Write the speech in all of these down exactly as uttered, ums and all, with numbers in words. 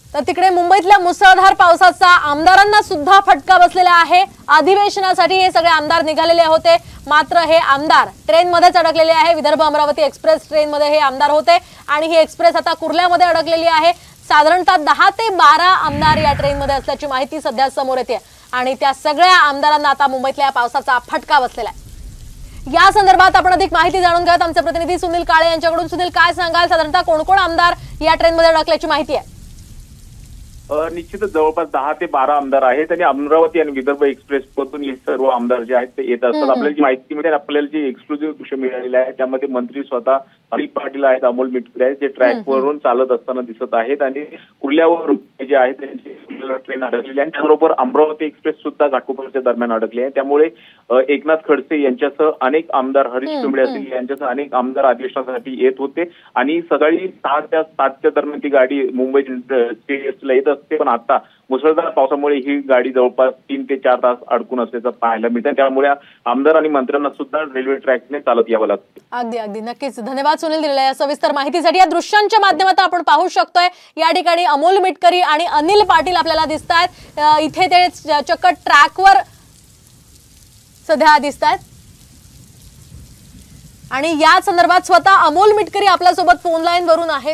तर तिकडे मुंबईतल्या मुसळधार पावसाचा आमदारांना सुद्धा फटका बसलेला आहे। अधिवेशनासाठी हे सगळे आमदार निघालेले होते, मात्र हे आमदार ट्रेन मध्येच अडकलेले आहे। विदर्भ अमरावती एक्सप्रेस ट्रेन मध्ये हे आमदार होते आणि ही एक्सप्रेस आता कुर्ल्यामध्ये अडकलेली आहे। साधारणतः दहा ते बारा आमदार या ट्रेन मध्ये असल्याची माहिती सध्या समोर येते आणि त्या सगळ्या आमदारांना आता मुंबईतल्या पावसाचा फटका बसलेला आहे। या संदर्भात आपण अधिक माहिती जाणून घेऊयात आमचे प्रतिनिधी सुनील काळे यांच्याकडून। सुनील, काय सांगाल, साधारणतः कोण कोण आमदार या ट्रेन मध्ये अडकल्याची माहिती आहे? निश्चितच जवळपास दहा ते बारा आमदार आहेत आणि अमरावती आणि विदर्भ एक्सप्रेस मधून हे सर्व आमदार जे आहेत ते येत असतात। आपल्याला जी माहिती मिळते, आपल्याला जी एक्सक्लुझिव्ह दृश्य मिळालेलं आहे त्यामध्ये मंत्री स्वतः हरी पाटील आहेत, अमोल मिटकरी आहेत, जे ट्रॅकवरून चालत असताना दिसत आहेत आणि कुर्ल्यावर जे आहेत त्यांची ट्रेन अडकलेली आहे। त्याबरोबर अमरावती एक्सप्रेस सुद्धा घाटकोपरच्या दरम्यान अडकली आहे। त्यामुळे एकनाथ खडसे यांच्यासह अनेक आमदार, हरीश पिंपळे असतील यांच्यासह अनेक आमदार अधिवेशनासाठी येत होते आणि सकाळी सहा त्या सातच्या दरम्यान ती गाडी मुंबई स्टेशनला येत असते, पण आता मुसळधार पावसामुळे ही गाडी जवळपास तीन ते चार तास अडकून असल्याचं पाहायला मिळतं। त्यामुळे आमदार आणि मंत्र्यांना सुद्धा रेल्वे ट्रॅकने चालत यावं लागतं। अगदी अगदी नक्कीच धन्यवाद सुनील दिलेल्या या सविस्तर माहितीसाठी। या दृश्यांच्या माध्यमातून आपण पाहू शकतोय या ठिकाणी अमोल मिटकरी आणि अनिल पाटील आपल्याला दिसत आहेत। इथे ते चक्क ट्रॅकवर सध्या दिसत आहेत आणि या संदर्भात स्वतः अमोल मिटकरी आपल्यासोबत फोन लाईन वरून आहेत।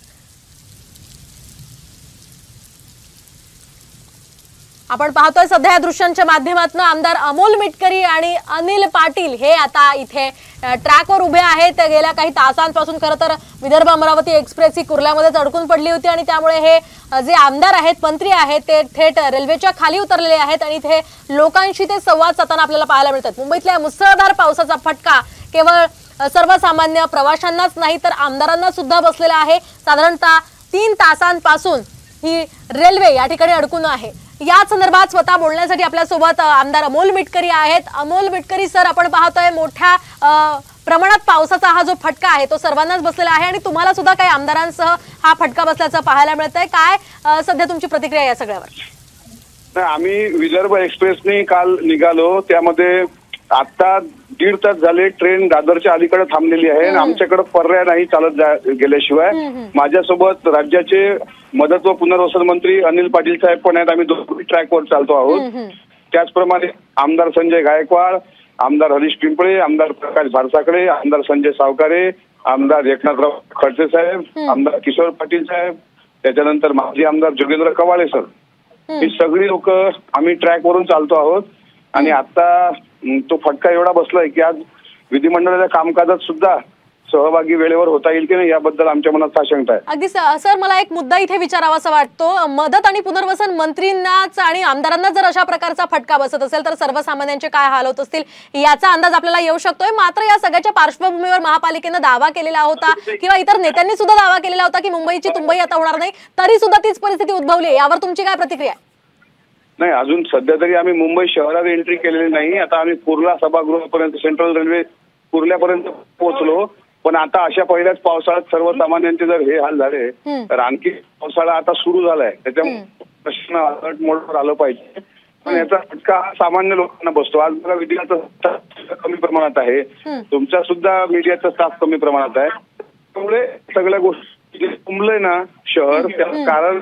आपण पाहतोय सध्या या दृश्यांच्या माध्यमातून आमदार अमोल मिटकरी आणि अनिल पाटील हे आता इथे ट्रॅकवर उभे आहेत। गेल्या काही तासांपासून खरं तर विदर्भ अमरावती एक्सप्रेस ही कुर्ल्यामध्येच अडकून पडली होती आणि त्यामुळे हे जे आमदार आहेत, मंत्री आहेत, ते थेट रेल्वेच्या खाली उतरलेले आहेत आणि इथे लोकांशी ते संवाद साधताना आपल्याला पाहायला मिळतात। मुंबईतल्या मुसळधार पावसाचा फटका केवळ सर्वसामान्य प्रवाशांनाच नाही तर आमदारांना सुद्धा बसलेला आहे। साधारणतः तीन तासांपासून ही रेल्वे या ठिकाणी अडकून आहे। या संदर्भात स्वतः बोलण्यासाठी आपल्यासोबत आमदार अमोल मिटकरी आहेत। अमोल मिटकरी सर, आपण पाहतोय मोठ्या प्रमाणात पावसाचा हा जो फटका आहे तो सर्वांनाच बसलेला आहे आणि तुम्हाला सुद्धा काही आमदारांसह हा फटका बसल्याचं पाहायला मिळतंय। काय सध्या तुमची प्रतिक्रिया या सगळ्यावर? आम्ही विदर्भ एक्सप्रेसने काल निघालो, त्यामध्ये आता दीड तास झाले ट्रेन दादरच्या अलीकडे थांबलेली आहे। आमच्याकडे पर्याय नाही चालत गेल्याशिवाय। माझ्यासोबत राज्याचे मदत व पुनर्वसन मंत्री अनिल पाटील साहेब पण आहेत। आम्ही दोन्ही ट्रॅकवर चालतो आहोत। त्याचप्रमाणे आमदार संजय गायकवाड, आमदार हरीश पिंपळे, आमदार प्रकाश भारसाकडे, आमदार संजय सावकारे, आमदार एकनाथराव खडसे साहेब, आमदार किशोर पाटील साहेब, त्याच्यानंतर माजी आमदार जोगेंद्र कवाळे सर, ही सगळी लोक आम्ही ट्रॅकवरून चालतो आहोत। आणि आता तो फटका एवढा बसलाय की आज विधिमंडळाच्या कामकाजात सुद्धा सहभागी वेळेवर होता येईल की नाही याबद्दल आमच्या मनात साशंकता आहे। अगदी सर, मला एक मुद्दा इथे विचारावासा वाटतो। मदत आणि पुनर्वसन मंत्रींनाच आणि आमदारांना जर अशा प्रकारचा फटका बसत असेल तर सर्वसामान्यांचे काय हाल होत असतील याचा अंदाज आपल्याला येऊ शकतोय। मात्र या सगळ्याच्या पार्श्वभूमीवर महापालिकेने दावा केलेला होता किंवा इतर नेत्यांनी सुद्धा दावा केलेला होता की मुंबईची तुंबई आता होणार नाही, तरी सुद्धा तीच परिस्थिती उद्भवली। यावर तुमची काय प्रतिक्रिया आहे? नाही, अजून सध्या तरी आम्ही मुंबई शहरात एंट्री केलेली नाही। आता आम्ही कुर्ला सभागृहापर्यंत, सेंट्रल रेल्वे कुर्ल्यापर्यंत पोहोचलो, पण आता अशा पहिल्याच पावसाळ्यात सर्वसामान्यांचे जर हे हाल झाले तर आणखी पावसाळा आता सुरू झालाय, त्याच्यामुळे प्रश्न अलर्ट मोडवर आलं पाहिजे। पण याचा फटका सामान्य लोकांना बसतो। आज बघा, मीडियाचा स्टाफ कमी प्रमाणात आहे, तुमचा सुद्धा मीडियाचा स्टाफ कमी प्रमाणात आहे, त्यामुळे सगळ्या गोष्टी तुंबलंय ना शहर, त्याला कारण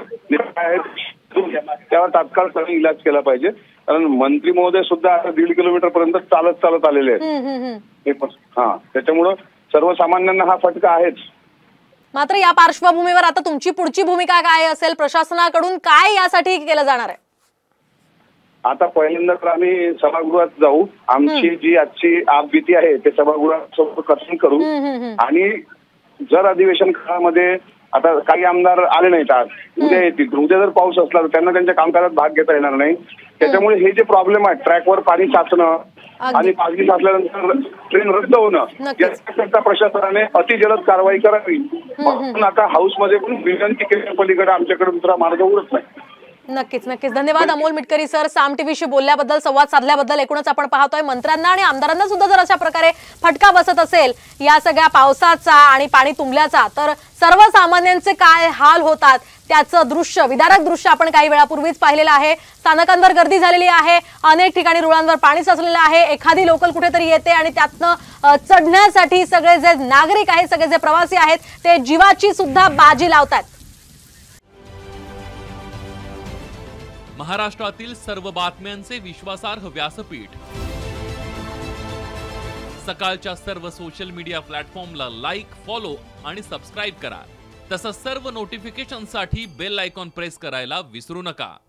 त्यावर तात्काळ इलाज केला पाहिजे। कारण मंत्री महोदय सुद्धा आता दीड किलोमीटर पर्यंत चालत चालत आलेले आहेत। हा, त्याच्यामुळं सर्वसामान्यांना हा फटका आहेच। मात्र या पार्श्वभूमीवर आता तुमची पुढची भूमिका काय असेल? प्रशासनाकडून काय यासाठी केलं जाणार आहे? आता पहिल्यांदा तर आम्ही सभागृहात जाऊ, आमची जी आजची आपबीती आहे ते सभागृहासोबत कथन करू आणि जर अधिवेशन काळामध्ये आता काही आमदार आले नाहीत, आज उद्या येतील, उद्या जर पाऊस असला तर त्यांना त्यांच्या कामकाजात भाग घेता येणार नाही। त्याच्यामुळे हे जे प्रॉब्लेम आहे, ट्रॅकवर पाणी साचणं आणि पाणी साचल्यानंतर ट्रेन रद्द होणं, याकरता प्रशासनाने अतिजलद कारवाई करावी। म्हणून आता हाऊसमध्ये पण विनंती केल्या पलीकडे आमच्याकडे दुसरा मार्ग उरत नाही। नक्कीच नक्कीच धन्यवाद अमोल मिटकरी सर, साम टीव्हीशी बोलल्याबद्दल, संवाद साधल्याबद्दल। एकूणच आपण पाहतोय मंत्र्यांना आणि आमदारांना सुद्धा जर अशा प्रकारे फटका बसत असेल या सगळ्या पावसाचा आणि पाणी तुंबल्याचा, तर सर्वसामान्यांचे काय हाल होतात त्याचं दृश्य, विदारक दृश्य आपण काही वेळापूर्वीच पाहिलेलं आहे। स्थानकांवर गर्दी झालेली आहे, अनेक ठिकाणी रुळांवर पाणी साचलेलं आहे, एखादी लोकल कुठेतरी येते आणि त्यातनं चढण्यासाठी सगळे जे नागरिक आहेत, सगळे जे प्रवासी आहेत ते जीवाची सुद्धा बाजी लावतात। महाराष्ट्रातील सर्व बातम्यांचे विश्वासार्ह व्यासपीठ. सकाळच्या सर्व सोशल मीडिया प्लॅटफॉर्मला लाईक, फॉलो आणि सबस्क्राईब करा. तसंच सर्व नोटिफिकेशनसाठी बेल आयकॉन प्रेस करायला विसरू नका.